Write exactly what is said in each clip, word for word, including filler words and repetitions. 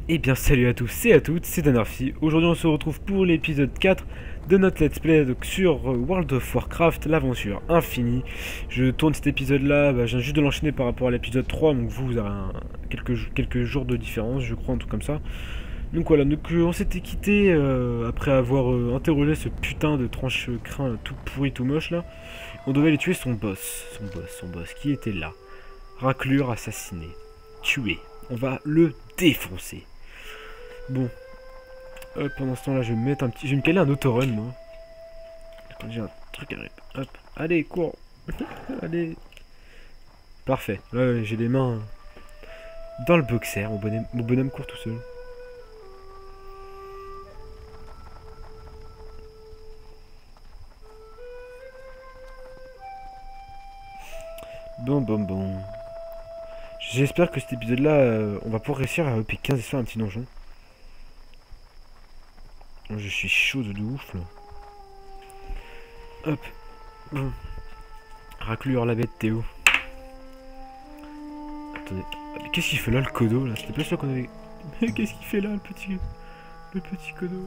Eh bien salut à tous et à toutes, c'est Danarfi. Aujourd'hui on se retrouve pour l'épisode quatre de notre let's play donc, sur World of Warcraft, l'aventure infinie. Je tourne cet épisode là, bah, je viens juste de l'enchaîner par rapport à l'épisode trois, donc vous, vous avez un, quelques, quelques jours de différence je crois, un truc comme ça. Donc voilà, donc, euh, on s'était quitté euh, après avoir euh, interrogé ce putain de tranche-crin tout pourri, tout moche là. On devait aller tuer son boss, son boss, son boss qui était là. Raclure assassiné, tué. On va le défoncer. Bon, hop, pendant ce temps-là, je vais me mettre un petit, je vais me caler un autorun, moi. Quand j'ai un truc à rip. Hop, allez, cours. Allez. Parfait. Ouais, j'ai les mains dans le boxer. Mon bonhomme, mon bonhomme court tout seul. Bon, bon, bon. J'espère que cet épisode-là, euh, on va pouvoir réussir à upper quinze et faire un petit donjon. Je suis chaud de ouf là. Hop. Bon. Raclure la bête, t'es où? Attendez. Qu'est-ce qu'il fait là le codo là? C'était pas sûr qu'on avait. Qu'est-ce qu'il fait là le petit. Le petit codo?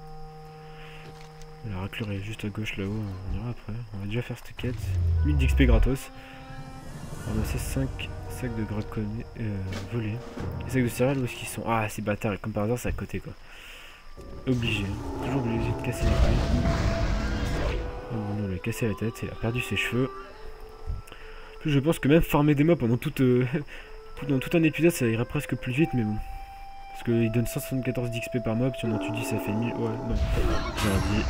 La raclure est juste à gauche là-haut. On ira après. On va déjà faire cette quête. huit d'X P gratos. On a ces cinq sacs de graconné euh, volés. Les sacs de céréales où est-ce qu'ils sont? Ah, ces bâtards, comme par hasard, c'est à côté quoi. Obligé, toujours obligé de casser les couilles. Oh non, il a cassé la tête, il a perdu ses cheveux. Plus, je pense que même farmer des mobs pendant tout, euh, pendant tout un épisode, ça irait presque plus vite, mais bon. Parce qu'il donne cent soixante-quatorze d'X P par mob, si on en tue dix, ça fait mille. Ouais, non, j'ai rien dit.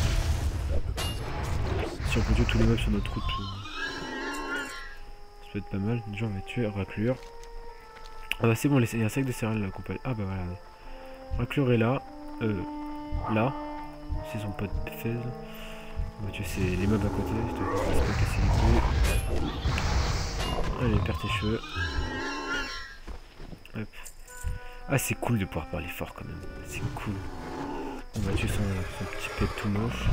Si on peut tuer tous les mobs sur notre route, ça peut être pas mal. Déjà, on va tuer Raclure. Ah bah c'est bon, il y a un sac de céréales là qu'on peut aller. Ah bah voilà. Raclure est là. Euh, là, c'est son pote Fez. On va tuer les mobs à côté, je te laisse pas casser les couilles. Allez, perds tes cheveux. Hop. Ah, c'est cool de pouvoir parler fort quand même, c'est cool. On va tuer son, son petit pet tout moche.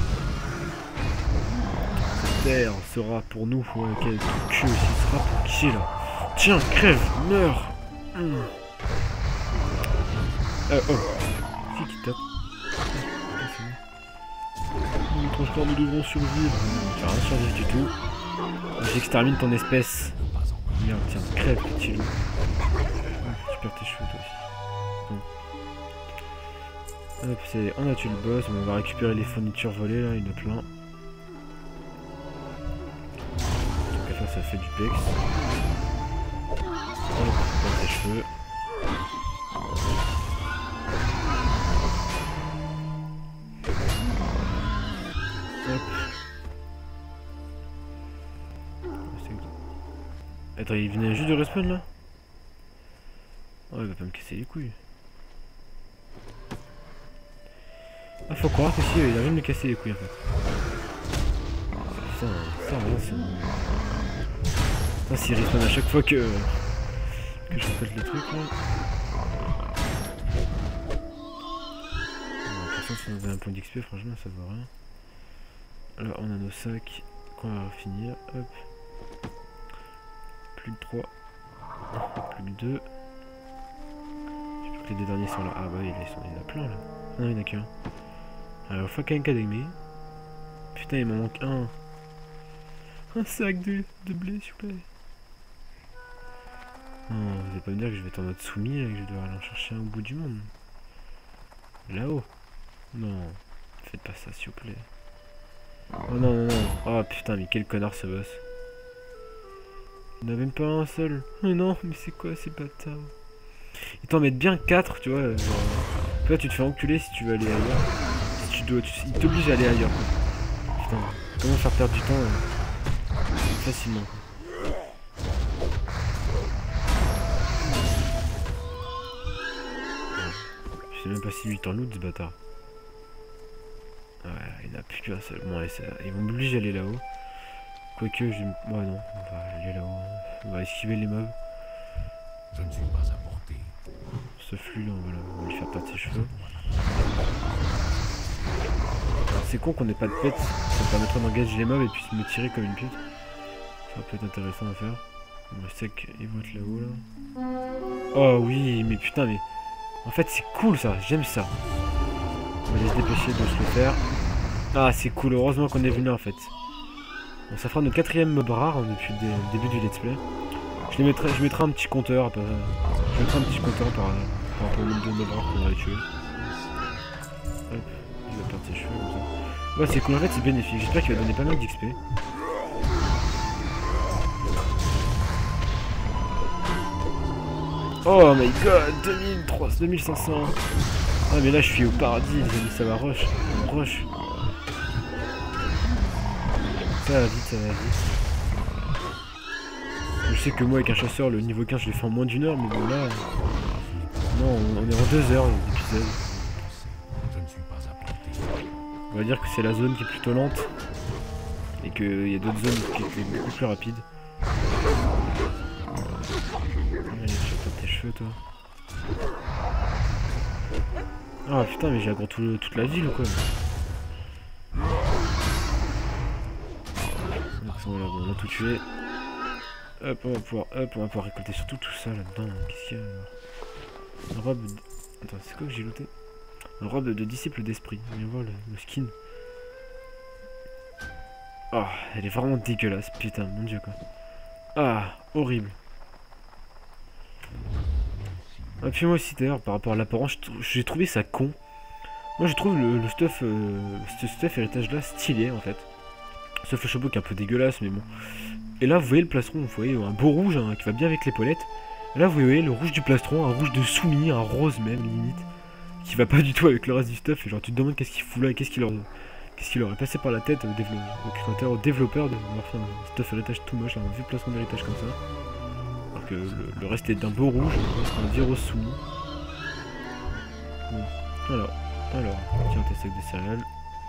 Cette terre sera pour nous, ouais, quel cul aussi sera pour qui là? Tiens, crève, meurs. Mmh. Euh, oh. Qui qui tape? Franchement, nous devrons survivre. Tu vas rien survivre du tout. J'extermine ton espèce. Merde, tiens, crève, petit loup. Ah, tu perds tes cheveux, toi aussi. Bon. Hop, c'est... on a tué le boss. On va récupérer les fournitures volées, là, il y en a plein. Donc, à faire, ça fait du pex. Hop, tu perds tes cheveux. Attends, il venait juste de respawn là? Oh, il va pas me casser les couilles. Ah, faut croire que si, il a rien de me casser les couilles en fait. Putain, ça rien, c'est. Putain, s'il respawn à chaque fois que. que je répète le truc là. De toute façon, si on avait un point d'X P, franchement, ça vaut rien. Alors, on a nos sacs qu'on va finir. Hop. Plus de trois. Plus que deux. Je crois que les deux derniers sont là. Ah bah oui, il y en a plein là. Non, il n'y en a qu'un. Alors, fucking academy. Putain, il m'en manque un. Un sac de, de blé, s'il vous plaît. Non, vous allez pas me dire que je vais être en mode soumis et que je vais devoir aller en chercher un au bout du monde. Là-haut. Non, faites pas ça, s'il vous plaît. Oh non, non, non. Oh putain, mais quel connard ce boss. Il n'y en a même pas un seul. Oh non, mais c'est quoi ces bâtards? Ils t'en mettent bien quatre, tu vois. Genre, toi, tu te fais enculer si tu veux aller ailleurs. Si tu dois, tu, ils t'obligent à aller ailleurs. Putain, comment faire perdre du temps euh, facilement. Je sais même pas si lui est en loot ce bâtard. Ouais, il n'y en a plus qu'un seul. Bon, allez, ils vont m'obliger à aller là-haut. Quoique, je... ouais, non, on va aller là-haut. On va esquiver les mobs. Je ne suis pas apporté. Ce flux là, on va, on va lui faire perdre ses cheveux. C'est con qu'on n'ait pas de pet. Ça me permettra d'engager les mobs et puis me tirer comme une pute. Ça peut être intéressant à faire. Bon, je sais qu'ils vont être là-haut là. Oh oui, mais putain, mais En fait, c'est cool ça, j'aime ça. On va aller se dépêcher de se le faire. Ah, c'est cool, heureusement qu'on est venu en fait. Bon, ça fera notre quatrième mob rare hein, depuis le, dé le début du let's play. Je, les mettrai, je mettrai un petit compteur, bah, je mettrai un petit compteur par, par rapport au nombre de mobs rares qu'on va tuer. Hop, il va perdre ses cheveux comme ça. Ouais, c'est cool, en fait c'est bénéfique, j'espère qu'il va donner pas mal d'X P. Oh my god, deux mille trois cents, deux mille cinq cents. Ah mais là je suis au paradis les amis, ça va rush, on rush. Ça va vite, ça va vite. Je sais que moi avec un chasseur le niveau quinze je l'ai fait en moins d'une heure, mais bon là... Non, on est en deux heures d'épisode. On va dire que c'est la zone qui est plutôt lente. Et qu'il y a d'autres zones qui étaient beaucoup plus rapides. Allez, je tape tes cheveux toi. Ah putain mais j'ai agro tout, toute la ville ou quoi. Voilà, bon, on a tout tué. Hop, on va pouvoir, hop, on va pouvoir récolter surtout tout ça là-dedans. Qu'est-ce qu'il y a alors? Une robe de... Attends, c'est quoi que j'ai looté? Une robe de disciple d'esprit. On va voir le, le skin. Oh, elle est vraiment dégueulasse, putain, mon dieu quoi. Ah, horrible. Et puis moi aussi d'ailleurs, par rapport à l'apparence, j'ai trouvé ça con. Moi je trouve le, le stuff, euh, ce stuff héritage là stylé en fait. Sauf le chapeau qui est un peu dégueulasse, mais bon. Et là, vous voyez le plastron, vous voyez un beau rouge hein, qui va bien avec l'épaulette. Et là, vous voyez le rouge du plastron, un rouge de soumis, un rose même, limite. Qui va pas du tout avec le reste du stuff. Et genre, tu te demandes qu'est-ce qu'il fout là, qu'est-ce qu'il leur... qu'est-ce qu'il aurait passé par la tête au, au créateur, au développeur de leur faire un stuff héritage tout moche, un vieux plastron d'héritage comme ça. Alors que le, le reste est d'un beau rouge, c'est un vieux rose soumis. Bon, alors, alors, tiens, tes sacs de céréales.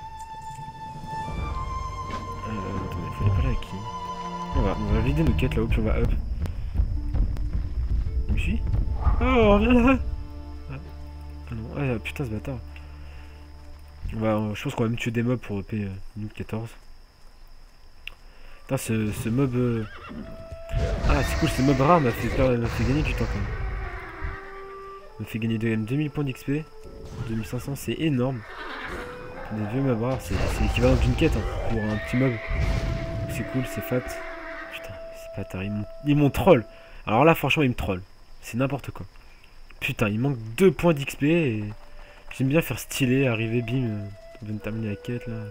Euh, attendez, il fallait parler à qui? On va, on va vider nos quêtes là-haut, puis on va up. Il me suit? Oh, viens là! Ah, ah non, ah putain, ce bâtard. On va, je pense qu'on va me tuer des mobs pour E P euh, Noob quatorze. Putain, ce, ce mob. Euh... Ah, c'est cool, ce mob rare m'a fait, fait gagner du temps quand même. M'a fait gagner deux mille points d'X P. deux mille cinq cents, c'est énorme. Des vieux mobs rares, c'est l'équivalent d'une quête hein, pour un petit mob. C'est cool, c'est fat. Putain, c'est pas tard, ils m'ont troll. Alors là, franchement, ils me troll. C'est n'importe quoi. Putain, il manque deux points d'X P et j'aime bien faire stylé, arriver, bim, on vient de terminer la quête là.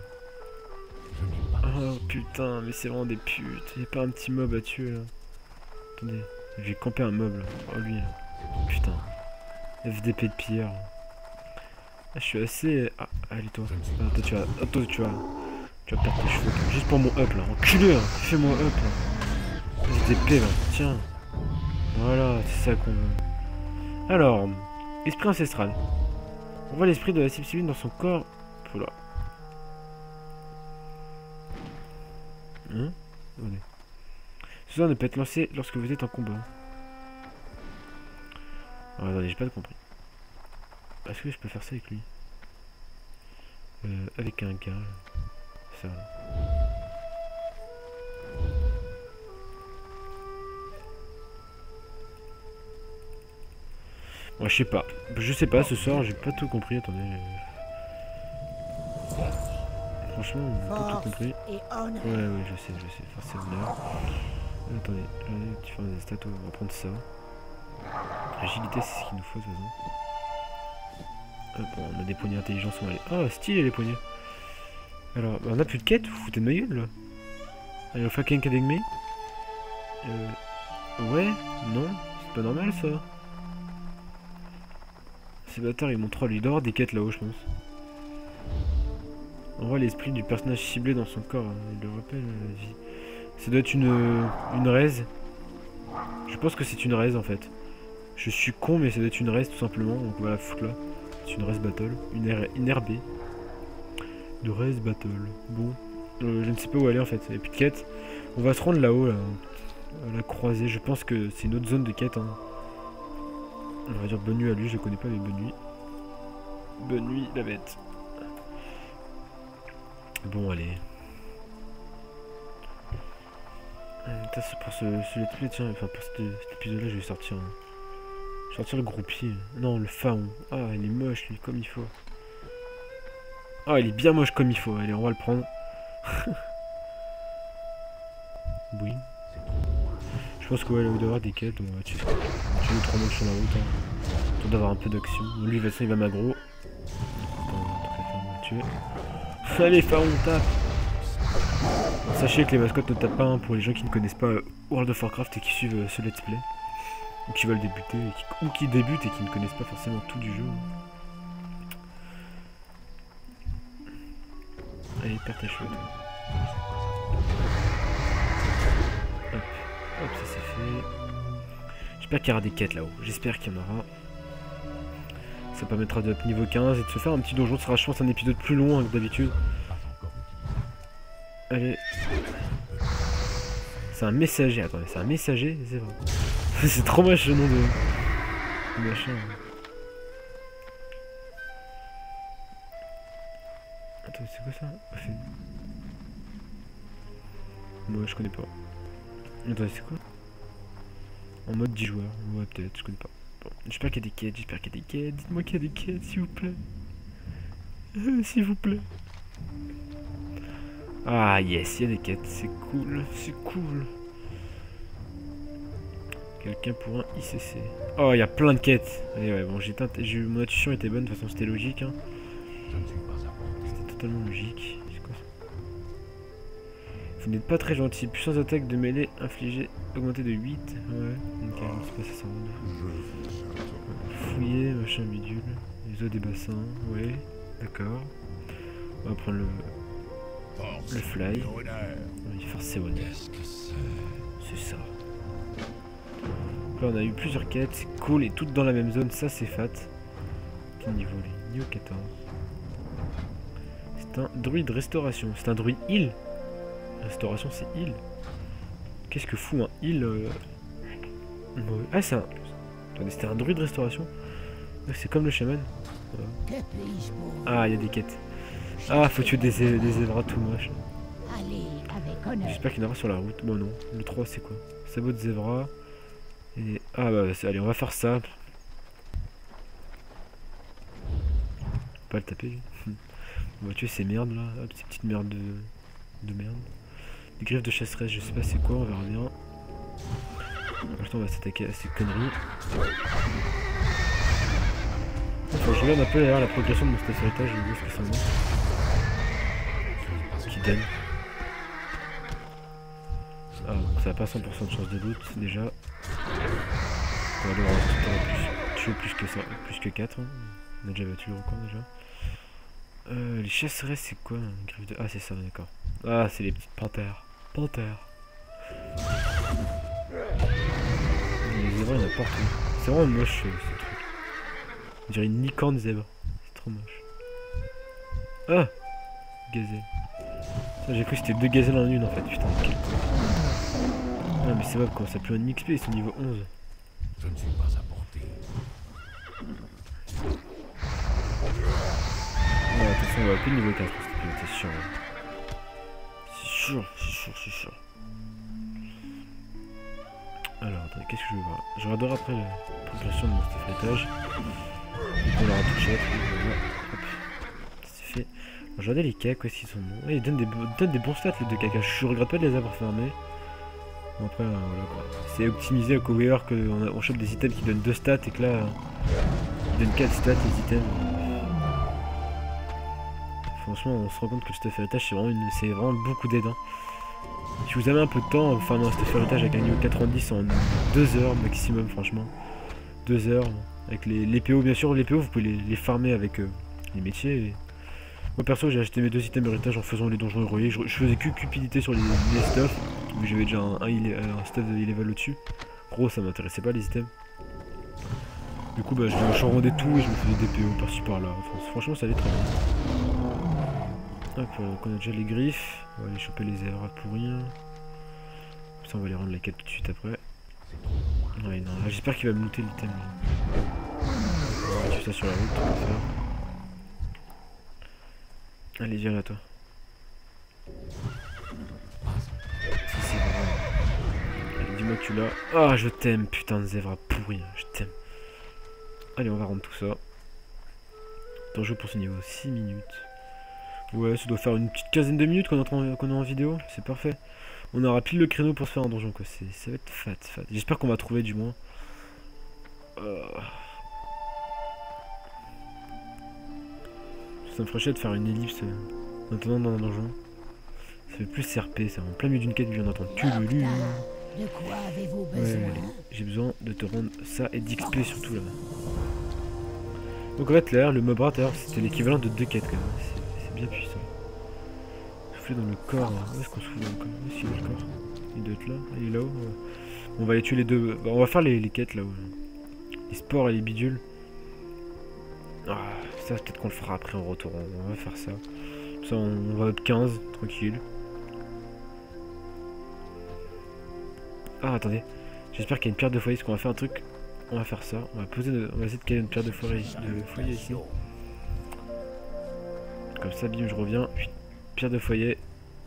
Oh putain, mais c'est vraiment des putes. Y'a pas un petit mob à tuer là. Attendez, j'ai campé un mob là. Oh lui là. Putain. F D P de pierre. Ah, je suis assez. Ah, allez toi. Ah, toi tu vas. Ah, toi tu vas. Tu vas perdre tes cheveux. Toi. Juste pour mon up là. Enculé hein. Fais-moi up là. F D P là. Tiens. Voilà, c'est ça qu'on veut. Alors, esprit ancestral. On voit l'esprit de la cible civile dans son corps. Voilà. Hein? Attendez. Ce sort ne peut être lancé lorsque vous êtes en combat. Alors, attendez, j'ai pas compris. Est-ce que je peux faire ça avec lui? euh, Avec un gars. Ça. Moi, je sais pas. Je sais pas, ce soir, j'ai pas tout compris. Attendez. Franchement, j'ai pas tout compris. Ouais, ouais, je sais, je sais. Force et honneur. Attendez, tu fais des stats, on va prendre ça. Agilité, c'est ce qu'il nous faut de toute façon. Hop, on a des poignées intelligence, on va aller. Oh, stylé les poignées. Alors, bah, on a plus de quête, vous foutez de ma gueule là. Allez, au fucking academy. Euh. Ouais, non, c'est pas normal ça. Ces bâtards, ils m'ont troll, il doit y avoir des quêtes là-haut, je pense. On voit l'esprit du personnage ciblé dans son corps, hein. Il le rappelle la vie. Ça doit être une, une raise. Je pense que c'est une raise en fait. Je suis con, mais ça doit être une raise tout simplement. Donc on va la foutre là. C'est une raise battle. Une, R une R B. De raise battle. Bon. Euh, je ne sais pas où aller en fait. Il n'y a plus de quête. On va se rendre là-haut, là. À la croisée. Je pense que c'est une autre zone de quête. Hein. On va dire bonne nuit à lui. Je ne connais pas, mais bonne nuit. Bonne nuit, la bête. Bon, allez. Euh, pour ce, ce let's play, tiens, enfin pour cet, cet épisode là je vais sortir un, je vais Sortir le groupier. Non, le pharaon. Ah, il est moche lui, comme il faut. Ah, il est bien moche comme il faut. Allez, on va le prendre. Oui. Je pense que ouais, là, il doit y avoir des quêtes. On va tuer deux trois monstres sur la route. Hein. Pour d'avoir un peu d'action. Lui, de toute façon, il va m'aggro. Allez, pharaon, tape. Sachez que les mascottes ne tapent pas hein, pour les gens qui ne connaissent pas euh, World of Warcraft et qui suivent euh, ce let's play. Ou qui veulent débuter, et qui, ou qui débutent et qui ne connaissent pas forcément tout du jeu. Allez, perds ta cheveux, toi. Hop, hop, ça c'est fait. J'espère qu'il y aura des quêtes là-haut. J'espère qu'il y en aura. Ça permettra de niveau quinze et de se faire un petit donjon. Ce sera, je pense, un épisode plus long hein, que d'habitude. Allez. C'est un messager. Attendez, c'est un messager, c'est vrai. C'est trop moche le nom de... de machin. Attends, c'est quoi ça? Fait... Moi, je connais pas. Attends, c'est quoi? En mode dix joueurs. Ouais, peut-être, je connais pas. Bon, j'espère qu'il y a des quêtes, j'espère qu'il y a des quêtes. Dites-moi qu'il y a des quêtes, s'il vous plaît. Euh, s'il vous plaît. Ah, yes, il y a des quêtes. C'est cool, c'est cool. Quelqu'un pour un I C C. Oh, il y a plein de quêtes. Allez, ouais, bon, j'ai mon intuition était bonne, de toute façon, c'était logique. Hein. C'était totalement logique. C'est quoi ça? Vous n'êtes pas très gentil. Puissance d'attaque de mêlée infligée augmentée de huit. Ouais, ok, c'est pas ça. Fouiller, machin bidule. Les eaux des bassins, ouais, d'accord. On va prendre le. Le fly. Oui, force honneur. C'est ça. Là, on a eu plusieurs quêtes, c'est cool, et toutes dans la même zone, ça c'est fat. Quel niveau lui? Niveau quatorze. C'est un druide restauration. C'est un druide heal. Restauration, c'est heal. Qu'est-ce que fout un heal euh... Ah, c'est un. Attendez, c'était un druide restauration. C'est comme le shaman. Ouais. Ah, il y a des quêtes. Ah, faut tuer des, des zébras tout moche. J'espère qu'il y en aura sur la route. Bon, non. Le trois, c'est quoi? Sabot de zébra. Et... Ah, bah, allez, on va faire ça. Pas le taper, lui. On va tuer ces merdes là. Hop, ces petites merdes de, de merde. Des griffes de chasseresse, je sais pas c'est quoi, on verra bien. Pour l'instant, on va s'attaquer à ces conneries. Enfin, je regarde un peu derrière la progression de mon staff héritage, je vois ce que ça montre. Qui donne. Ah, bon, ça n'a pas cent pour cent de chance de loot déjà. On va devoir plus, tuer plus que ça, plus que quatre. Hein. On a déjà battu le record déjà. Euh, les chasseresses, c'est quoi hein, griffe de... Ah, c'est ça, d'accord. Ah, c'est les petites panthères. Panthères. Les zèbres, il y en a partout. C'est vraiment moche euh, ce truc. On dirait une licorne zèbre. C'est trop moche. Ah, gazelle. J'ai cru que c'était deux gazelles en une en fait. Putain, quel con. Ah, mais c'est vrai, quand ça plus un X P, ils sont niveau onze. Je ne suis pas à portée. Ouais, de toute façon, on va plus le niveau quinze pour cette pilote, c'est sûr. Hein. C'est sûr, c'est sûr, c'est sûr. Alors, attendez, qu'est-ce que je veux voir? Je regarderai après la progression de mon staff héritage. On l'aura touché, voilà. Hop, c'est fait. Alors, je regardais les cacs, quoi, s'ils sont bons. Ouais, ils donnent des, donnent des bons stats, les deux caca. Je regrette pas de les avoir fermés. Bon, après, euh, voilà quoi. C'est optimisé au cover qu'on on chope des items qui donnent deux stats et que là, euh, ils donnent quatre stats les items. Franchement, on se rend compte que le stuff héritage, c'est vraiment, une... vraiment beaucoup d'aide. Hein. Si vous avez un peu de temps, vous farmez un stuff héritage avec un niveau quatre-vingt-dix en deux heures maximum, franchement. deux heures. Avec les, les P O, bien sûr, les P O, vous pouvez les, les farmer avec euh, les métiers. Et... Moi, perso, j'ai acheté mes deux items héritage en faisant les donjons héroïques. Je, je faisais que cupidité sur les, les stuffs. Mais j'avais déjà un, un, un stuff de level au-dessus. Gros, ça m'intéressait pas les items. Du coup, bah, je, je rendais tout et je me faisais des P O par-ci par-là. Enfin, franchement, ça allait très bien. Hop, on connaît déjà les griffes. On va aller choper les zèbres pour rien. Comme ça, on va les rendre la quête tout de suite après. Ouais, non, j'espère qu'il va me looter l'item. On va tuer ça sur la route, on va faire. Allez, viens là, toi. Si, c'est vrai. Allez, dis-moi que tu l'as. Ah, je t'aime, putain de zèbre pourri, je t'aime. Allez, on va rendre tout ça. Donjon pour ce niveau, six minutes. Ouais, ça doit faire une petite quinzaine de minutes qu'on est, en, qu'on est en vidéo. C'est parfait. On aura pile le créneau pour se faire un donjon, quoi. Ça va être fat, fat. J'espère qu'on va trouver, du moins. Euh... Ça me ferait chier de faire une ellipse euh, en attendant dans un donjon. Ça fait plus R P, ça. En plein milieu d'une quête, puis on entend Tululu. De quoi avez-vous besoin? Ouais, j'ai besoin de te rendre ça et d'X P surtout là. Donc en fait là, le mob rat, c'était l'équivalent de deux quêtes quand même. C'est bien puissant. Souffler dans le corps. Où est-ce qu'on souffle dans le corps? Où est-ce qu'il est le corps? Il doit être là. Il est là-haut. On va les tuer les deux. Bah, on va faire les, les quêtes là-haut. Les sports et les bidules. Ah, ça peut-être qu'on le fera après en retour. On va faire ça. Ça on, on va up quinze, tranquille. Ah attendez, j'espère qu'il y a une pierre de foyer, parce qu'on va faire un truc. On va faire ça, on va poser, de... on va essayer de caler une pierre de foyer, de foyer ici. Comme ça, bim, je reviens. Pierre de foyer.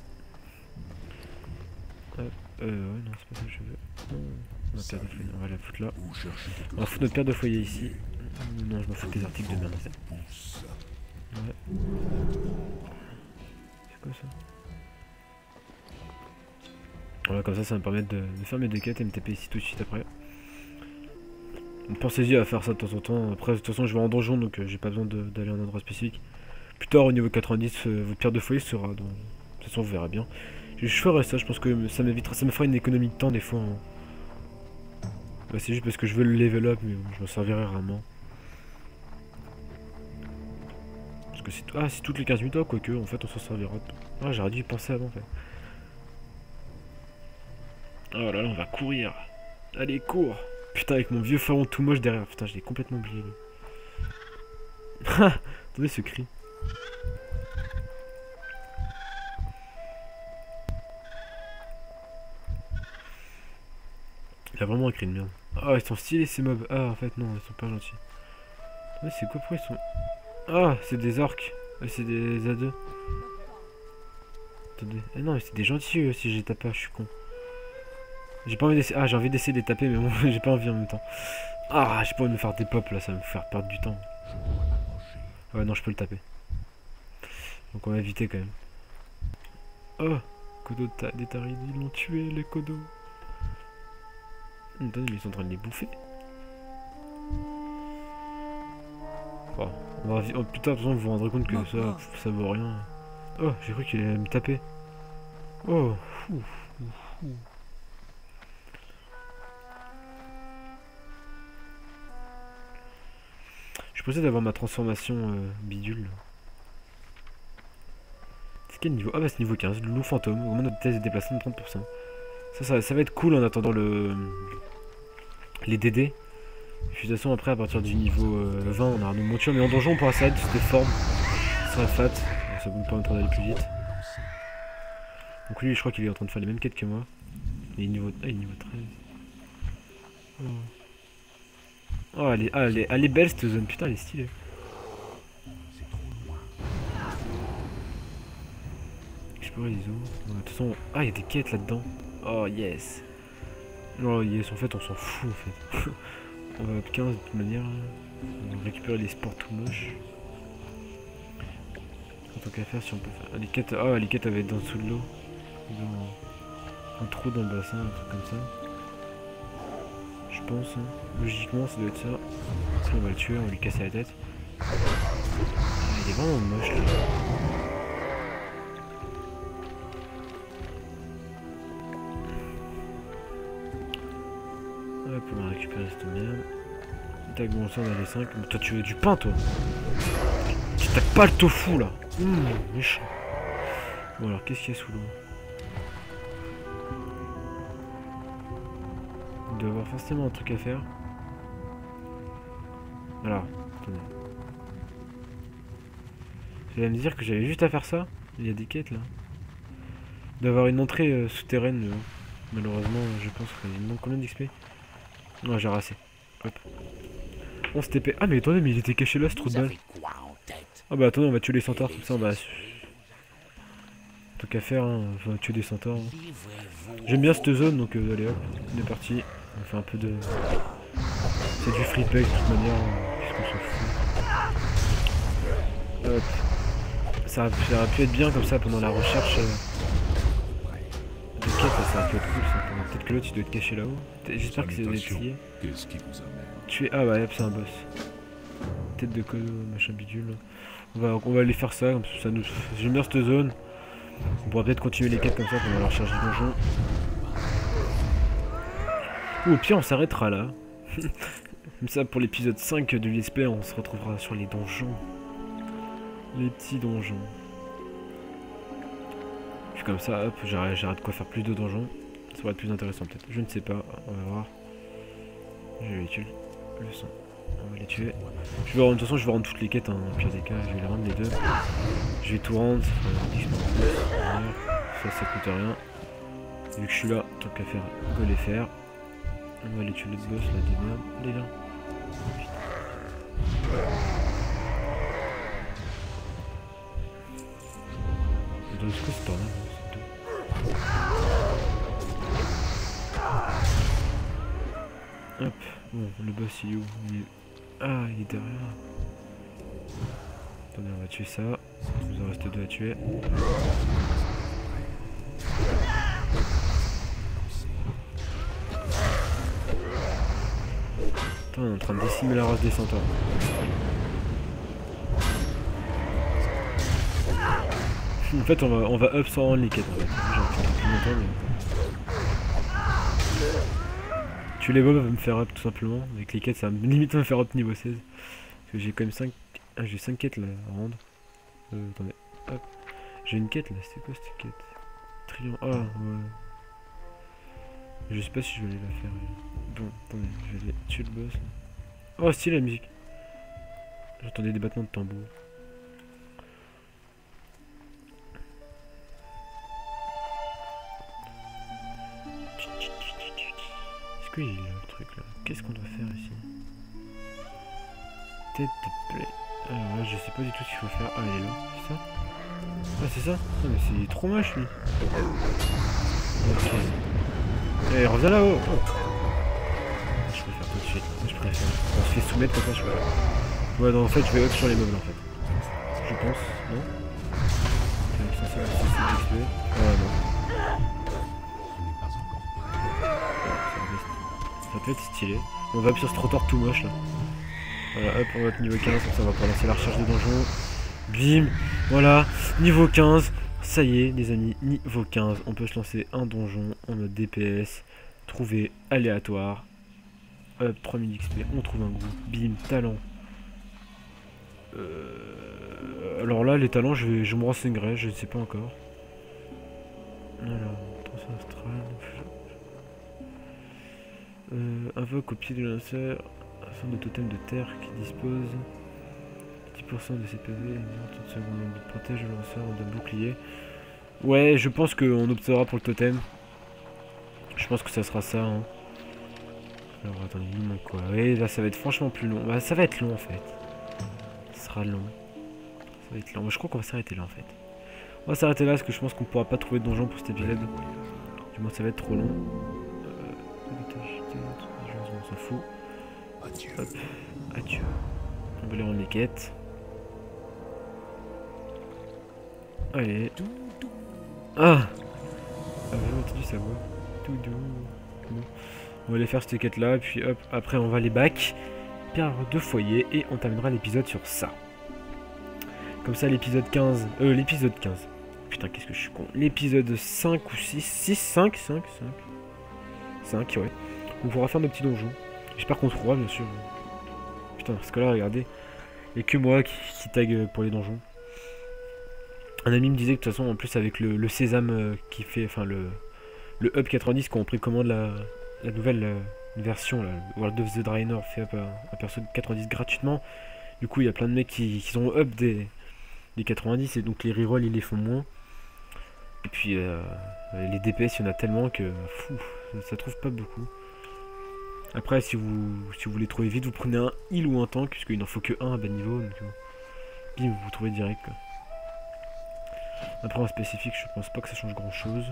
Euh, euh ouais, non, c'est pas ça que je veux. Non, ma pierre de foyer, on va la foutre là. On va foutre notre pierre de foyer ici. Non, je m'en fous des articles de merde. Ouais. C'est quoi ça? Voilà, comme ça, ça va me permettre de, de faire mes deux quêtes et me taper ici tout de suite après. Pensez-y à faire ça de temps en temps. Après, de toute façon, je vais en donjon, donc euh, j'ai pas besoin d'aller en endroit spécifique. Plus tard, au niveau quatre-vingt-dix, euh, votre pierre de foyer sera. Donc, de toute façon, vous verrez bien. Je, je ferai ça, je pense que ça m'évitera, ça me fera une économie de temps des fois. Hein. Bah, c'est juste parce que je veux le level up, mais bon, je m'en servirai rarement. Parce que c'est. Ah, c'est toutes les quinze minutes, quoique, en fait, on s'en servira. Ah, j'aurais dû y penser avant, en fait. Oh là là, on va courir. Allez, cours. Putain, avec mon vieux pharaon tout moche derrière. Putain, je l'ai complètement oublié. Attendez ce cri. Il a vraiment un cri de merde. Ah, ils sont stylés ces mobs. Ah, en fait, non, ils sont pas gentils. Attendez, c'est quoi? Pourquoi ils sont... Ah, c'est des orques. Ah, c'est des A deux. Attendez. Ah non, mais c'est des gentils eux, si je les tape pas, je suis con. J'ai pas envie d'essayer. Ah, j'ai envie d'essayer de les taper, mais bon, j'ai pas envie en même temps. Ah, j'ai pas envie de me faire des pop là, ça va me faire perdre du temps. Ouais, non, je peux le taper. Donc on va éviter quand même. Oh, Kodo des tarides, ils l'ont tué, les Kodo. Attendez, mais ils sont en train de les bouffer. Oh, on va... oh putain, de toute façon, vous vous rendrez compte que ça, ça vaut rien. Oh, j'ai cru qu'il allait me taper. Oh, fou, fou, fou. Je suis posé d'avoir ma transformation euh, bidule. C'est quel niveau? Ah bah c'est niveau quinze, le loup fantôme, augmente notre vitesse de déplacement de trente pour cent. Ça, ça, ça va être cool en attendant le les D D. De toute façon après à partir du niveau euh, vingt on aura nos montures, mais en donjon on pourra s'arrêter de cette forme. Ça sera fat, ça vous permettra d'aller plus vite. Donc lui je crois qu'il est en train de faire les mêmes quêtes que moi. Il est niveau, ah, il est niveau treize. Oh. Oh, elle est, ah, elle, est, elle est belle cette zone, putain, elle est stylée. Explorer les eaux. De toute façon, ah, il y a des quêtes là-dedans. Oh, yes. Oh, yes, en fait, on s'en fout, en fait. On va up quinze de toute manière. On va récupérer les sports tout moches. En tant qu'à faire, si on peut faire. Ah, les quêtes, ah, les quêtes avaient être dans dessous de l'eau. Un trou dans le bassin, un truc comme ça. Je pense, hein. Logiquement ça doit être ça. Sinon on va le tuer, on va lui casser la tête. Ah, il est vraiment moche là. Hop, on va récupérer cette merde. Tac, bon ça on a les cinq. Mais toi tu veux du pain toi? Tu tapes pas le tofu là. Mmh, méchant. Bon alors qu'est-ce qu'il y a sous l'eau? Il doit y avoir forcément un truc à faire. Alors, attendez. Vous allez me dire que j'avais juste à faire ça? Il y a des quêtes là. Il doit y avoir une entrée euh, souterraine. Euh, malheureusement, je pense qu'il manque combien d'X P? Non, j'ai rassé. Hop. On se T P. Ah, mais attendez, mais il était caché là ce trou de balle. Ah, bah attendez, on va tuer les centaures. Comme ça, on va. Tant qu'à faire, hein, on va tuer des centaures. Hein. J'aime bien cette zone, donc euh, allez hop, on est parti. On fait un peu de... C'est du free play de toute manière. Hop. Ça, ça aurait pu être bien comme ça pendant la recherche euh, de quête, là, ça aurait pu être cool ça. Peut-être que l'autre il doit être caché là-haut. J'espère que c'est des pliés. Qu'est-ce qui vous amène? Tuer. Ah bah yep, c'est un boss. Tête de codo, machin bidule. On va, on va aller faire ça, comme ça nous. J'aime bien cette zone. On pourra peut-être continuer les quêtes comme ça pendant la recherche du donjon. Ou au pire on s'arrêtera là. Comme ça pour l'épisode cinq de l'I S P on se retrouvera sur les donjons. Les petits donjons. Puis comme ça, hop, j'arrête de quoi faire plus de donjons. Ça va être plus intéressant peut-être. Je ne sais pas, on va voir. Je vais les tuer. Le sang. On va les tuer. Je vais rendre, de toute façon je vais rendre toutes les quêtes, hein, au pire des cas, je vais les rendre les deux. Je vais tout rendre, ça fera dix minutes en plus. Ça, ça coûte rien. Vu que je suis là, tant qu'à faire, go les faire. On va aller tuer l'autre boss là, des merdes. Il est là. Dans ce coup, c'est pas mal, c'est tout. Hop, bon, le boss il est où? Il est... Ah, il est derrière. Attendez, on va tuer ça. Il nous en reste deux à tuer. Attends, on est en train de décimer la race des centaures. En fait, on va, on va up sans rendre les quêtes. En fait. J'ai envie de plus longtemps, mais... Tuer les mobs va me faire up tout simplement. Avec les quêtes, ça va me limite me faire up niveau seize. Parce que j'ai quand même cinq... Ah, j'ai cinq quêtes là à rendre. Euh, attendez. Hop. J'ai une quête là. C'était quoi cette quête? Triangle. Ah, ouais. Je sais pas si je vais aller la faire. Bon, attendez. Je vais aller tuer le boss. Oh, stylé la musique. J'entendais des battements de tambour. Est-ce qu'il est là le truc là? Qu'est-ce qu'on doit faire ici? Tête de plaie. Alors là je sais pas du tout ce qu'il faut faire. Ah il est là, c'est ça? Ah c'est ça? Ah mais c'est trop moche lui. Ok. Eh reviens là-haut oh. Je préfère tout de suite. Je préfère. On se fait soumettre comme ça je peux. Ouais non en fait je vais up sur les meubles en fait. Je pense, non? C'est censé être ah non. Ça peut être stylé. On va up sur ce trottoir tout moche là. Voilà, hop, on va être niveau quinze, comme ça on va pouvoir lancer la recherche de donjon. Bim, voilà, niveau quinze. Ça y est, les amis, niveau quinze. On peut se lancer un donjon en mode D P S. Trouver aléatoire. Hop, trois mille X P, on trouve un groupe. Bim, talent. Euh... Alors là, les talents, je, vais, je me renseignerai, je ne sais pas encore. Alors, attention astrale. Euh, invoque au pied du lanceur un sorte de totem de terre qui dispose dix pour cent de ses P V et une seconde de protège le lanceur de bouclier. Ouais, je pense qu'on optera pour le totem. Je pense que ça sera ça. Hein. Alors attendez, il manque quoi? Oui, là ça va être franchement plus long. Bah, ça va être long en fait. Ça sera long. Ça va être long. Moi, je crois qu'on va s'arrêter là en fait. On va s'arrêter là parce que je pense qu'on pourra pas trouver de donjon pour cet épisode. Du moins, ça va être trop long. On s'en fout. Hop, adieu. On va aller rendre les quêtes. Allez. Ah! Ah, j'ai entendu sa voix. Tout doux. Bon. On va aller faire cette quête là, puis hop, après on va les back, perdre deux foyers et on terminera l'épisode sur ça. Comme ça, l'épisode quinze. Euh, l'épisode quinze. Putain, qu'est-ce que je suis con. L'épisode cinq ou six. six, cinq, cinq, cinq. cinq, ouais. On pourra faire nos petits donjons. J'espère qu'on trouvera, bien sûr. Putain, parce que là, regardez. Il n'y a que moi qui, qui tag pour les donjons. Un ami me disait que de toute façon, en plus, avec le, le sésame qui fait. Enfin, le, le Hub quatre-vingt-dix, quand on précommande la, la nouvelle euh, version, là, World of the Draenor, fait up un, un perso de quatre-vingt-dix gratuitement. Du coup, il y a plein de mecs qui, qui ont up des, des quatre-vingt-dix et donc les rerolls, ils les font moins. Et puis, euh, les D P S, il y en a tellement que. Fou, ça trouve pas beaucoup. Après, si vous, si vous voulez trouver vite, vous prenez un heal ou un tank, puisqu'il n'en faut que un à bas niveau. Donc, bim, vous vous trouvez direct. Quoi. Après, en spécifique, je pense pas que ça change grand chose.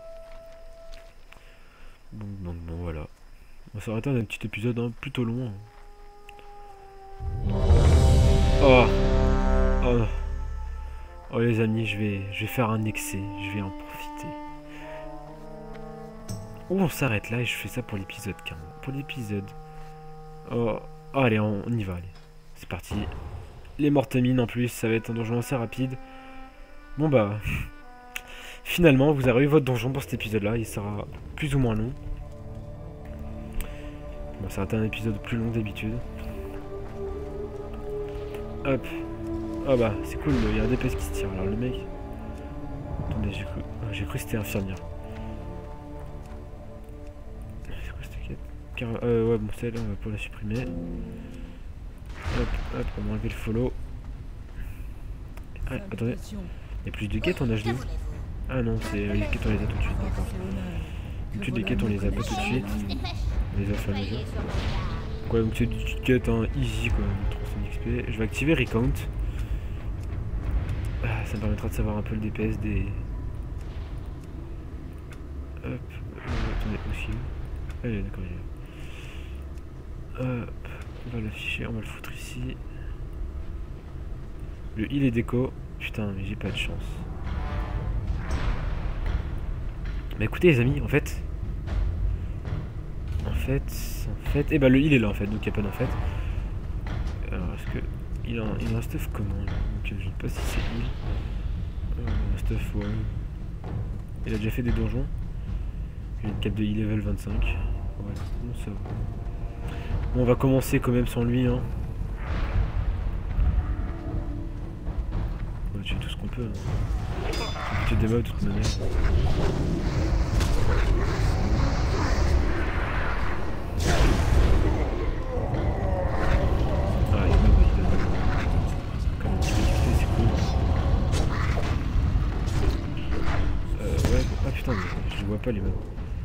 Donc, donc bon, voilà. On va s'arrêter dans un petit épisode hein, plutôt long. Hein. Oh. Oh. Oh les amis, je vais, je vais faire un excès, je vais en profiter. Oh, on s'arrête là et je fais ça pour l'épisode quinze. Pour l'épisode... Oh, oh allez, on, on y va, allez. C'est parti. Les mortemines en plus, ça va être un donjon assez rapide. Bon bah... Finalement, vous avez eu votre donjon pour cet épisode-là, il sera plus ou moins long. Bon, ça va être un épisode plus long d'habitude. Hop. Ah bah, c'est cool, il y a un D P S qui se tire. Alors le mec... Attendez, j'ai cru, ah, j'ai cru que c'était infirmière. C'est quoi cette quête? Car... Euh, ouais, bon, celle-là, on va pas la supprimer. Hop, hop, on va enlever le follow. Ah, attendez. Il y a plus de quêtes en H D. Ah non, c'est les quêtes, on les a tout de suite, d'accord. D'habitude, les quêtes, on les a pas tout de suite. On les a fait à mesure. Quoi, donc c'est une quête hein, easy, quoi. trois cents X P. Je vais activer Recount. Ah, ça me permettra de savoir un peu le D P S des... Hop. Euh, attendez, aussi. Allez, d'accord, il est là. Hop. On va l'afficher, on va le foutre ici. Le heal et déco. Putain, mais j'ai pas de chance. Bah écoutez les amis, en fait... En fait... En fait... Et bah le heal est là en fait, donc il n'y a pas d'en fait. Alors est-ce que... Il a, un, il a un stuff comment là? Donc, je sais pas si c'est heal. Euh, un stuff ouais. Il a déjà fait des donjons. Il a une cape de heal level vingt-cinq. Ouais, bon ça va. Bon, on va commencer quand même sans lui hein. On va tuer tout ce qu'on peut. Hein. On peut tuer des mobs de toute manière. Ah, il y a même, il y a même. Comme un petit peu vite, c'est cool. Euh, ouais, bon, ah putain, mais je les vois pas les mobs.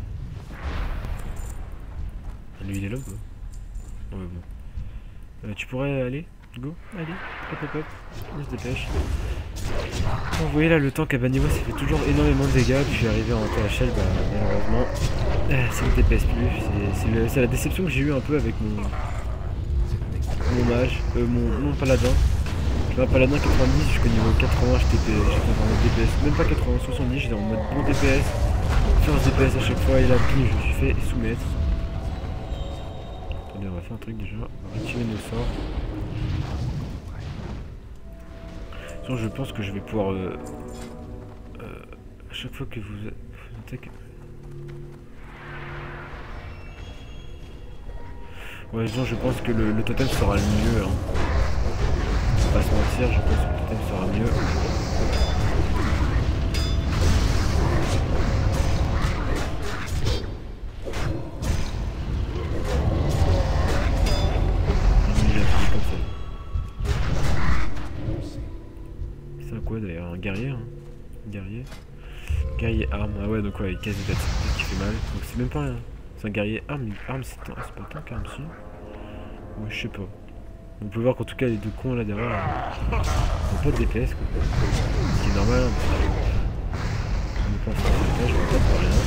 Lui il est là quoi. Ouais, bon. Euh, tu pourrais aller? Go, allez, hop hop hop, on se dépêche. Bon, vous voyez là, le tank à bas niveau ça fait toujours énormément de dégâts. Puis arrivé en T H L, bah malheureusement, ah, ça ne D P S plus. C'est la déception que j'ai eu un peu avec mon, mon mage, euh, mon, mon paladin. J'ai un paladin quatre-vingt-dix jusqu'au niveau quatre-vingts, j'étais en mode D P S, même pas quatre-vingts, soixante-dix, j'étais en mode bon D P S. First D P S à chaque fois, et là, puis je me suis fait soumettre. Attendez, on va faire un truc déjà, on va retirer nos sorts. Sinon, je pense que je vais pouvoir euh, euh, à chaque fois que vous, vous attaquez. Ouais, disons, je pense que le, le totem sera le mieux. Hein. On va pas se mentir, je pense que le totem sera mieux. C'est un quoi d'ailleurs? Un guerrier hein. Un guerrier. Guerrier arme. Ah ouais, donc ouais, il casse des têtes qui fait mal. Donc c'est même pas un. C'est un guerrier arme. Arme, c'est pas un tank arme si. Ouais, je sais pas. On peut voir qu'en tout cas, les deux cons là derrière ils ont pas de D P S quoi. Ce qui est normal. Hein, on est pas en train je vois pas pour rien.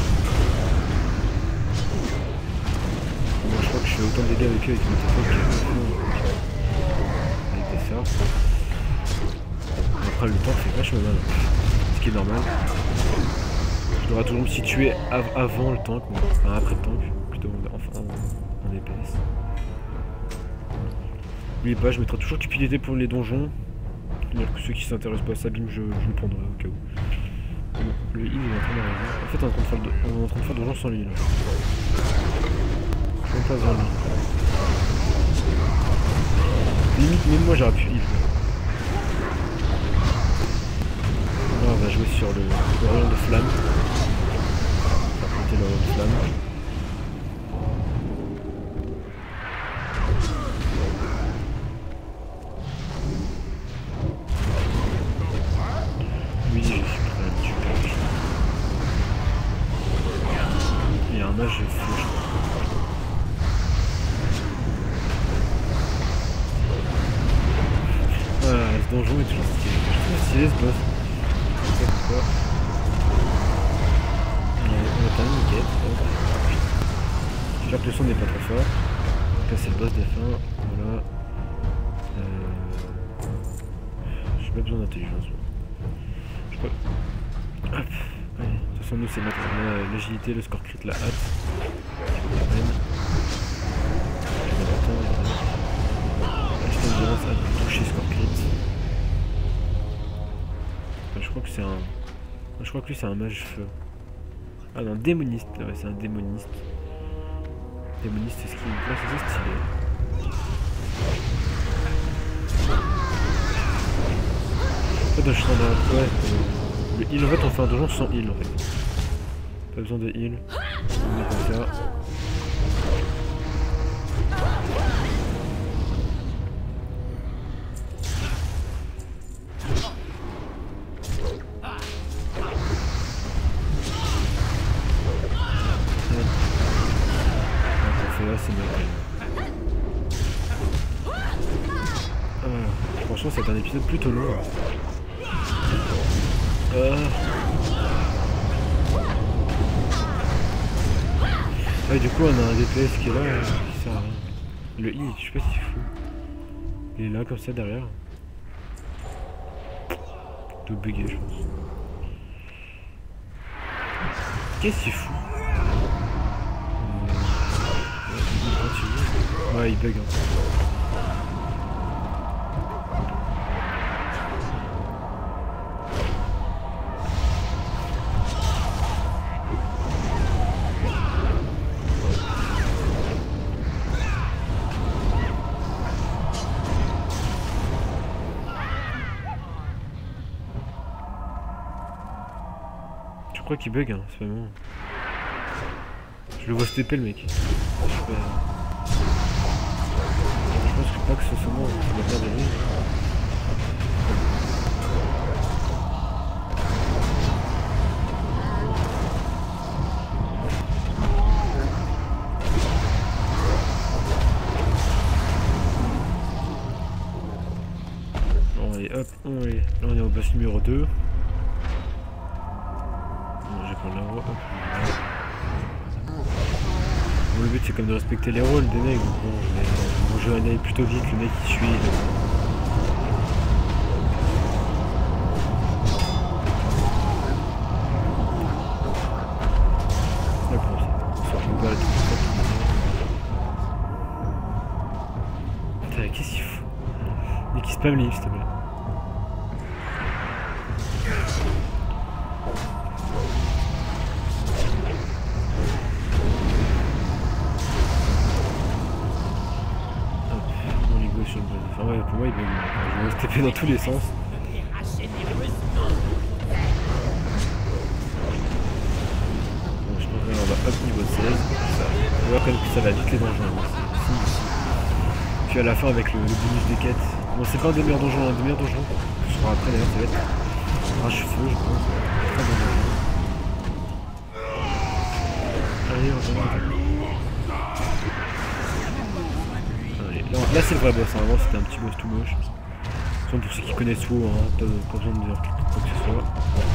Moi, je crois que je fais autant de dégâts avec eux avec mes téléphone avec des sorts. Après, le tank fait vachement mal. Ce qui est normal. Je devrais toujours me situer av avant le tank, moi. Enfin après le tank, plutôt en, en, en D P S. N'oubliez pas, je mettrai toujours cupidité pour les donjons. C'est-à-dire que ceux qui s'intéressent pas à ça, bim, je, je le prendrai au cas où. Bon, le heal il est en train d'arriver. En fait, on est en train de faire le, on est en train de faire le donjon sans lui là. Je ne pas besoin de lui. Limite, même moi j'aurais pu heal. Là, on va jouer sur le, le rayon de flamme. On va compter le rayon de flamme. Oui, je suis prêt à le tuer. Il y a un mage fou, je crois. Voilà, ce donjon est toujours stylé. Je trouve stylé ce boss. Je sais pas pourquoi. On a quand même une quête. J'espère que le son n'est pas trop fort. Là c'est le boss de fin. Voilà. Euh... J'ai pas besoin d'intelligence. Hop. Allez. De toute façon, nous, c'est l'agilité, le score crit, la hâte. À toucher score crit. Je crois que c'est un. Je crois que lui, c'est un mage feu. Ah non, démoniste. Ouais, c'est un démoniste. Démoniste, c'est ce qui me place, c'est stylé. En fait, je suis dans ouais, euh, le heal, en fait, on fait un donjon sans heal en fait. Pas besoin de heal. On met comme ça. Euh, franchement, c'est un épisode plutôt long. Euh... Ouais, du coup, on a un D P S qui est là, euh, qui sert à rien. Le I, je sais pas s'il fout. Il est là, comme ça, derrière. Tout bugué, je pense. Qu'est-ce qu'il fout? Ouais, il bug. Hein. Je crois qu'il bug, hein, c'est pas bon. Je le vois S T P le mec. Je sais pas. Je pense que pas que ce soit moi, je dois pas d'aller. Bon allez hop, on est. Là on est au boss numéro deux. Bon, j'ai pas la voix, hop. Bon, le but c'est comme de respecter les rôles des mecs, donc bon, mais, bon je vais aller plutôt vite, le mec qui suit. Donc... Là pour ça, on sort une balle, tout ça. Putain, qu'est-ce qu'il fout? Mais qui spam livre s'il te plaît. Enfin ouais, pour moi il bug. Je vais S T P dans tous les sens. Bon, je pense que là on va up niveau seize. Ça. On voit comme que ça va vite les donjons. Puis à la fin avec le, le bonus des quêtes. Bon c'est pas un des meilleurs donjons, un des meilleurs donjons. Je ferai après d'ailleurs, ça va être Rage-Feu je pense. Très bon donjon. Allez on va. Là c'est le vrai boss, hein. Avant c'était un petit boss tout moche. Sans pour ceux qui connaissent WoW, hein, pas, pas besoin de dire quoi que ce soit.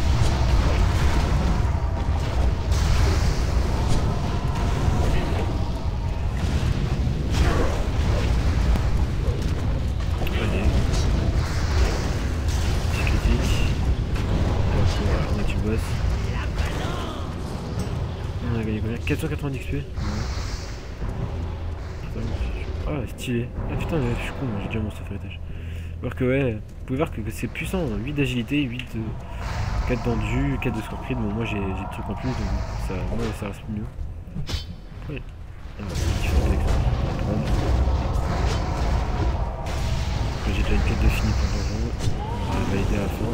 Allez. Petit critique. Voilà, on a tué le boss. On a gagné combien? quatre cent quatre-vingt-dix X P. Ouais. Ah stylé. Ah putain je suis con, j'ai déjà mon stuff héritage. Alors que ouais, vous pouvez voir que, que c'est puissant, huit d'agilité, huit de quatre d'endu, quatre de score crit. Bon moi j'ai des trucs en plus donc ça, moi, ça reste mieux. Oui. J'ai déjà une quête de fini pour le donjon. Je vais valider à la fin.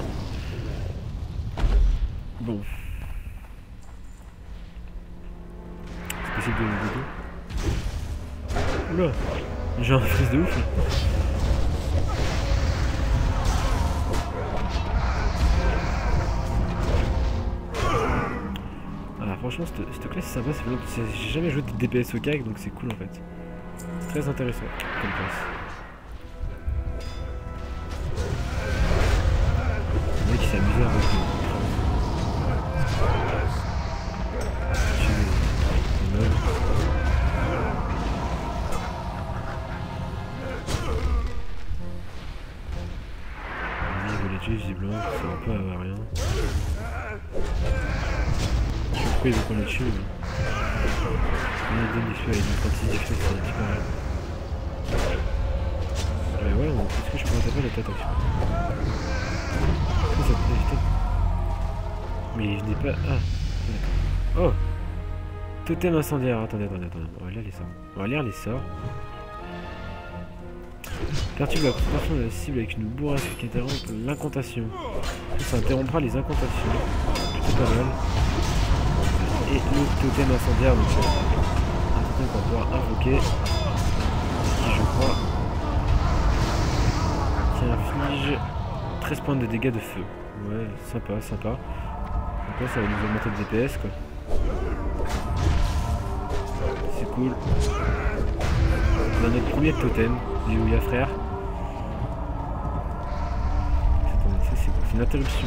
Bon. C'est possible de de deux. Oula, j'ai un frise de ouf là. Ah franchement cette, cette classe c'est sympa, j'ai jamais joué de D P S au C A C donc c'est cool en fait. C'est très intéressant comme classe. Le mec il s'est amusé à reculer. Visiblement, ça va pas avoir rien. pourquoi il veut qu'on le tue. Mais... on a donné avec une trente-six d'effet, c'est disparaît. Ouais, ouais, est-ce que je pourrais taper la tête action? Ça, ça peut éviter. Mais il venait pas. Ah, d'accord. Oh! Totem incendiaire. Attendez, attendez, attendez. On va lire les sorts. On va lire les sorts. Perturbe la concentration de la cible avec une bourrasque qui interrompt l'incantation. Ça interrompra les incantations. Plutôt pas mal. Et le totem incendiaire, donc un totem qu'on va pouvoir invoquer. Qui, je crois, qui inflige treize points de dégâts de feu. Ouais, sympa, sympa. Donc là, ça va nous augmenter le D P S, quoi. C'est cool. On a notre premier totem. Léouya frère. Attendez, ça c'est quoi? C'est une interruption.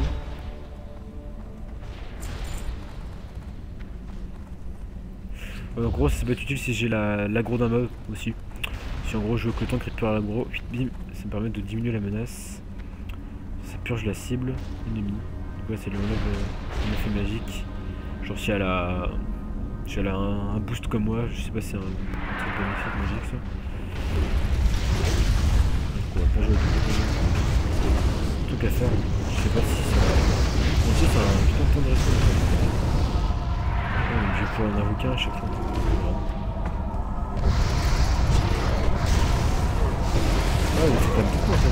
Ouais, en gros, ça peut être utile si j'ai l'aggro d'un mob aussi. Si en gros je veux que le tank récupère l'aggro, bim, ça me permet de diminuer la menace. Ça purge la cible ennemie. Donc ouais, c'est le mob euh, effet magique. Genre si elle a, si elle a un, un boost comme moi, je sais pas si c'est un, un truc bénéfique magique ça. Donc on va pas jouer avec le truc à faire. Je sais pas si ça. Bon, si c'est un putain de temps de respawn. Ouais, je vais pouvoir en invoquer un à chaque fois. Ah, mais c'est pas beaucoup en fait.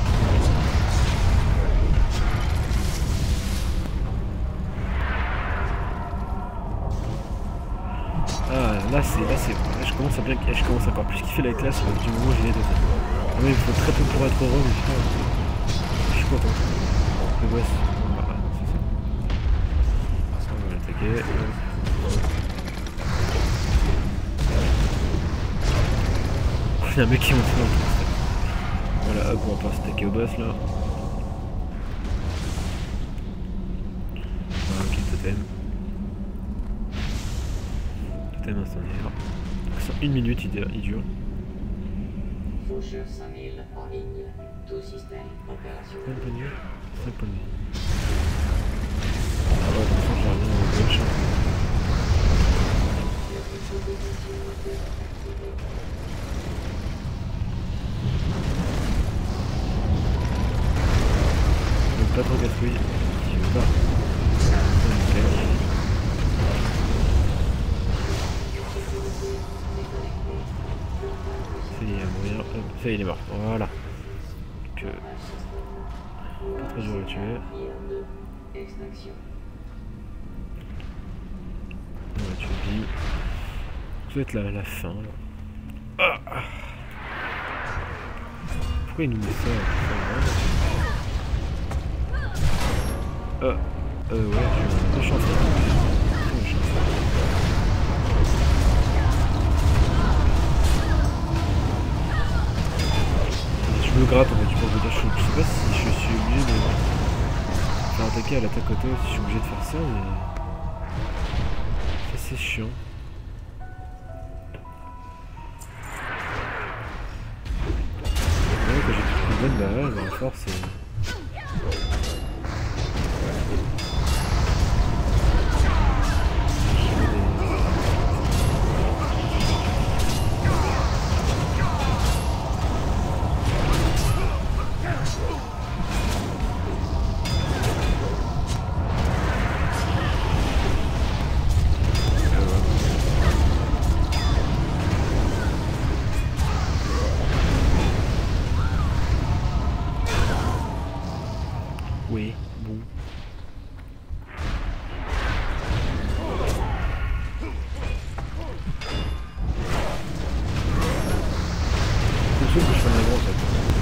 Ah, là c'est. Là c'est. Là je commence à bien. Je commence encore plus kiffer la classe du moment où j'ai les deux. Ah, mais il faut très peu pour être heureux, mais putain. Je suis content. Le boss. Voilà, c'est ça. Ça, on va l'attaquer. Il y a un mec qui monte dans le truc. Voilà, hop, on va pouvoir s'attaquer au boss là. Ah, ok, totem. Totem incendiaire. Donc, une minute, il dure. Il dure. Faucheur cinq mille en ligne. Tout système opérationnel. cinq points de vie. cinq points de vie. Ah ouais, de toute façon, j'ai rien au gauche. Pas trop casse-couille, je veux pas. Ça y est, il va mourir. Hop, ça y est, il est mort. Voilà. Donc, euh, pas très dur à le tuer. On va tuer lui. Ça va être la, la fin là. Ah. Pourquoi il nous met ça? Euh, euh, ouais, je suis un peu chanceux. Je me gratte en fait, je pense que je, je sais pas si je suis obligé de faire attaquer à l'attaque auto, si je suis obligé de faire ça, mais ça c'est chiant. Ouais, quand j'ai plus de bonne, bah ouais, bah, à force c'est... Oui, bon. C'est sûr que je fais un aggro en fait.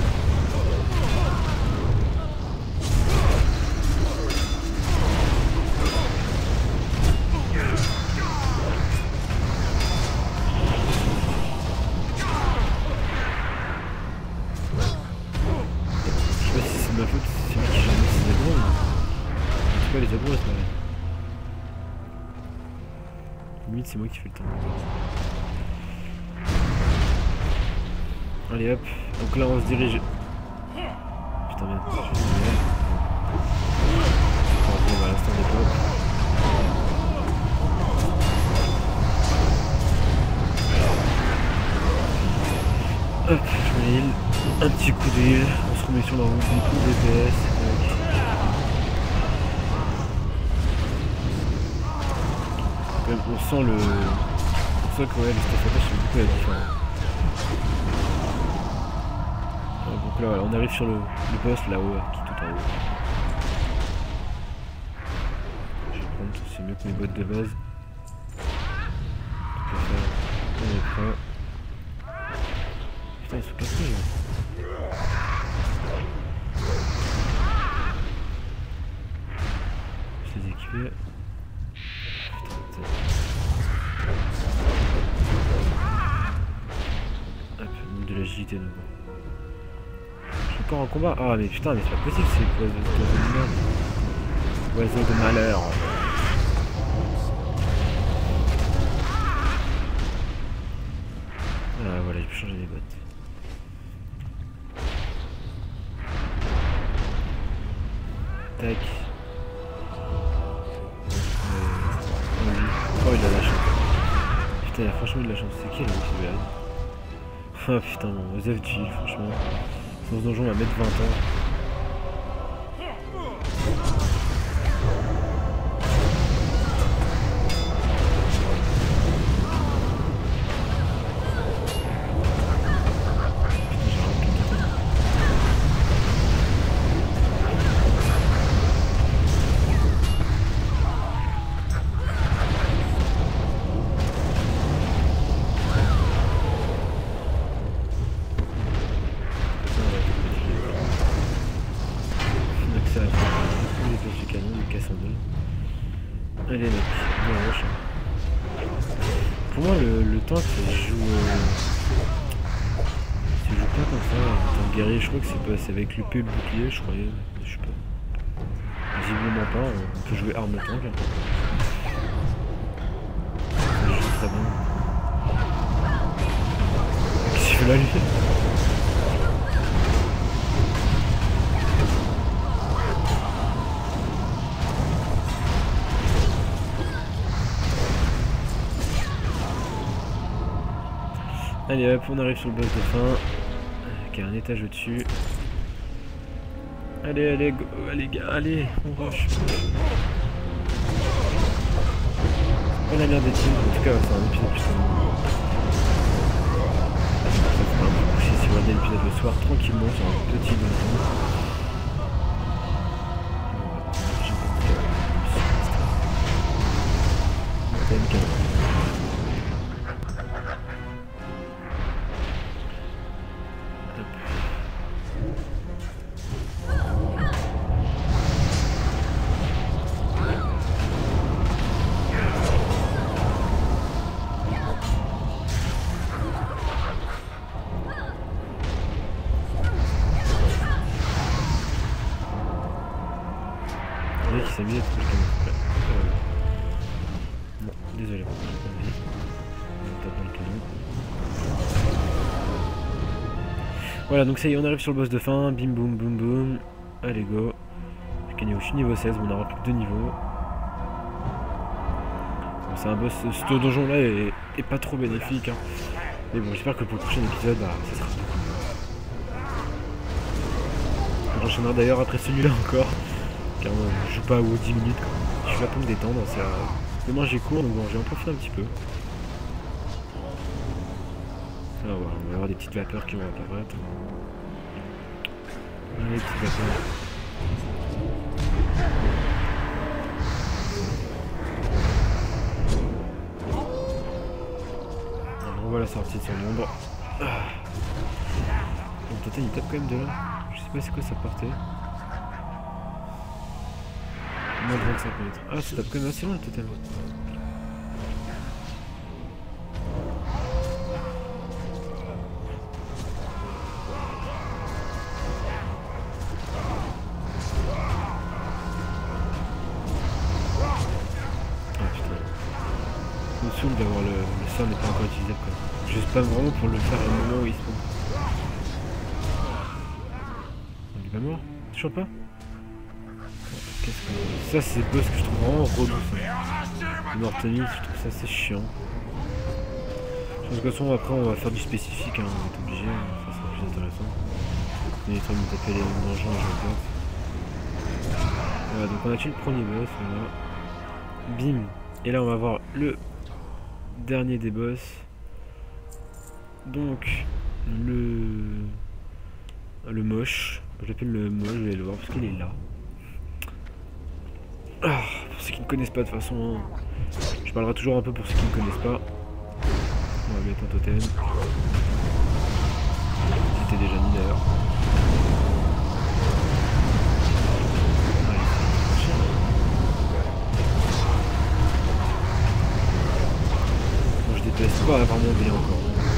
Je sais pas si c'est de ma faute, si c'est moi qui gère ces aggros, mais... En tout cas les aggros, c'est pareil. Limite c'est moi qui fais le temps. Allez hop, donc là on se dirige. Putain merde, je suis désolé. On va à l'instant des pop. Hop, je mets l'heal. Un petit coup d'heal. On se remet sur la route du coup D P S. Okay. Même on sent le... On sent que ouais, les staffages sont beaucoup la différence. Donc là voilà, on arrive sur le, le boss là-haut, qui est tout en haut. Je vais prendre, c'est mieux que mes bottes de base. Donc on est prêt. Putain, ils sont cassés là. Je les ai équipés. Hop, de l'agilité de nouveau. Je suis encore en combat. Ah mais putain, mais c'est pas possible, c'est oiseau de merde. Oiseau de malheur. Ah voilà, j'ai pu changer les bottes. Tac. Euh... Oh, il a la chance. Putain, il a franchement de la chance. C'est qui là qui est Oh putain, mon Osef du heal, franchement. Sans ce donjon, on va mettre vingt ans. Allez mec, bien rush. Pour moi le, le tank ça se joue euh... ça se joue pas comme ça en tant que guerrier, je crois que c'est passé avec l'U P et le bouclier, je croyais, je sais pas. Visiblement pas, on peut jouer arme tank. Hein. Ça joue très bien. Qu'est-ce qu'il fait là lui? Allez hop, on arrive sur le boss de fin, qui a un étage au-dessus. Allez, allez, go, allez gars, allez, on rush. On a l'air des teams, en tout cas c'est un épisode putain. Ça fera un peu coucher si vous regardez l'épisode le soir tranquillement sur un petit donjon. J'ai pas de qui s'est mis à tout le canon. Euh... Non, désolé, j'ai pas envie. On tape dans le canon. Voilà, donc ça y est, on arrive sur le boss de fin. Bim boum boum boum. Allez go. J'ai gagné au niveau seize, mais on aura plus que deux niveaux. Bon, c'est un boss, ce donjon là est, est pas trop bénéfique. Hein. Mais bon, j'espère que pour le prochain épisode, bah, ça sera beaucoup mieux. J'enchaînerai d'ailleurs après celui-là encore. Car moi, je joue pas aux dix minutes, quoi. Je suis là pour me détendre. Demain j'ai cours, donc bon, je vais en profiter un petit peu. Ah ouais, on va avoir des petites vapeurs qui vont apparaître. Allez, petites vapeurs. Alors, on voit la sortie de son ombre. Ah. Bon, total, il tape quand même de là. Je sais pas c'est quoi sa portée. Moins de vingt-cinq mètres. Ah, ça tape quand même assez loin le total. Ah putain. Ça me saoule d'avoir le, le sort n'est pas encore utilisable quoi. Je spam vraiment pour le faire au moment où il spawn. Il est pas mort? Toujours pas? Qu'est-ce que... Ça c'est le boss que je trouve vraiment relou ça. Mortemis, je trouve ça assez chiant. Je De toute façon, après, on va faire du spécifique, hein, on est obligé, hein, ça sera plus intéressant. On est en train de me taper les engins, je regarde. Voilà, donc on a tué le premier boss, voilà. Bim. Et là, on va voir le dernier des boss. Donc, le... Le moche. Je l'appelle le moche, je vais le voir parce qu'il est là. Ah, pour ceux qui ne connaissent pas, de toute façon, hein, je parlerai toujours un peu pour ceux qui ne connaissent pas. On va mettre un totem. J'étais déjà mis d'ailleurs. Bon, je déteste pas avoir mon B encore.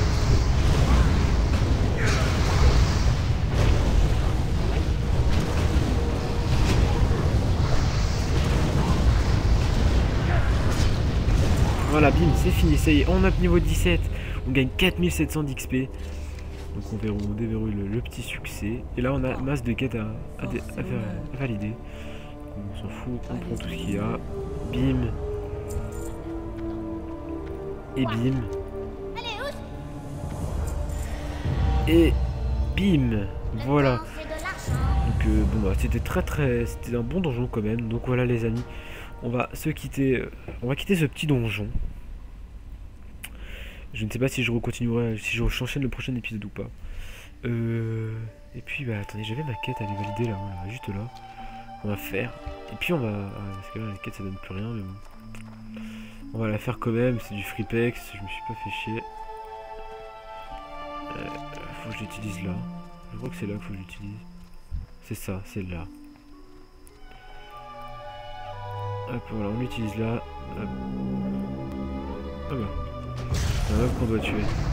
Voilà, bim, c'est fini, ça y est, on a niveau dix-sept, on gagne quatre mille sept cents d'X P. Donc on, verrou, on déverrouille le, le petit succès. Et là on a masse de quêtes à, à, à, faire, à valider. On s'en fout, on prend tout ce qu'il y a. Bim. Et bim. Et bim. Voilà. Donc euh, bon bah c'était très très... C'était un bon donjon quand même. Donc voilà les amis. On va se quitter, euh, on va quitter ce petit donjon. Je ne sais pas si je continuerai, si je j'enchaîne le prochain épisode ou pas. Euh, et puis bah attendez, j'avais ma quête à aller valider là, voilà, juste là. On va faire. Et puis on va, ah, parce que là les quêtes ça donne plus rien, mais bon. On va la faire quand même. C'est du freepex, je me suis pas fait chier. Euh, faut que je l'utilise là. Je crois que c'est là qu'il faut que je l'utilise. C'est ça, c'est là. Hop, voilà, on l'utilise là. Hop. Ah bah. C'est un mob qu'on doit tuer.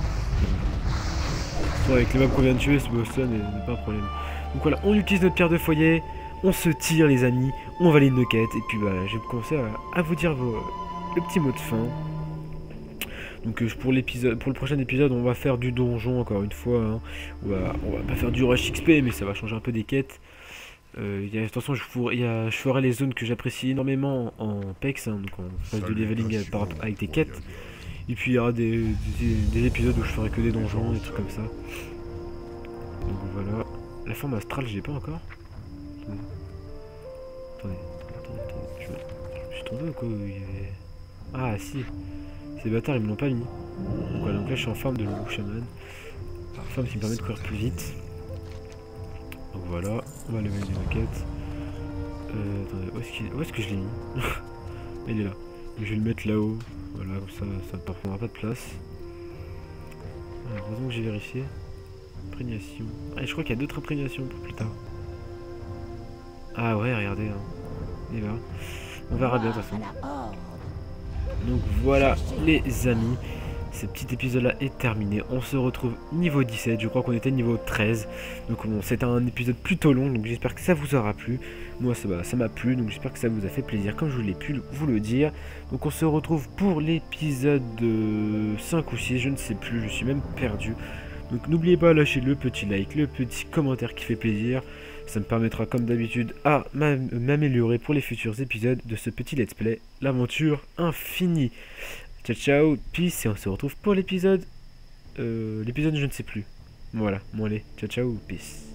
Bon, avec les mobs qu'on vient de tuer, ce boss là n'est pas un problème. Donc voilà, on utilise notre pierre de foyer. On se tire, les amis. On valide nos quêtes. Et puis bah, je vais commencer à, à vous dire vos, le petit mot de fin. Donc euh, pour l'épisode, pour le prochain épisode, on va faire du donjon encore une fois. Hein. On, va, on va pas faire du rush X P, mais ça va changer un peu des quêtes. Euh, y a, de toute façon, je, ferai, y a, je ferai les zones que j'apprécie énormément en, en pex, hein, donc en phase de leveling par, avec des quêtes. Et puis il y aura des, des, des épisodes où je ferai que des donjons, des trucs comme ça. Donc voilà. La forme astrale, je l'ai pas encore. Attendez, attendez, attendez. Je, me... je suis tombé ou quoi? Il y avait... Ah si. Ces bâtards, ils me l'ont pas mis. Donc voilà, donc là je suis en forme de loup chaman. Forme qui me permet de courir plus vite. Donc voilà, on va lever des maquettes. Euh, attendez, où est-ce qu'il... où est-ce que je l'ai mis? Il est là. Et je vais le mettre là-haut. Voilà, comme ça, ça ne prendra pas de place. Alors, heureusement que j'ai vérifié. Imprégnation. Ah, je crois qu'il y a d'autres imprégnations pour plus tard. Ah ouais, regardez. Hein. Et là. On verra bien de toute façon. Donc voilà, les amis. Ce petit épisode là est terminé. On se retrouve niveau dix-sept. Je crois qu'on était niveau treize. Donc bon, c'était un épisode plutôt long. Donc j'espère que ça vous aura plu. Moi ça m'a plu. Donc j'espère que ça vous a fait plaisir. Comme je vous l'ai pu vous le dire. Donc on se retrouve pour l'épisode cinq ou six. Je ne sais plus. Je suis même perdu. Donc n'oubliez pas de lâcher le petit like, le petit commentaire qui fait plaisir. Ça me permettra comme d'habitude à m'améliorer pour les futurs épisodes de ce petit let's play. L'aventure infinie. Ciao ciao, peace, et on se retrouve pour l'épisode... Euh, l'épisode je ne sais plus. Voilà, bon allez, ciao ciao, peace.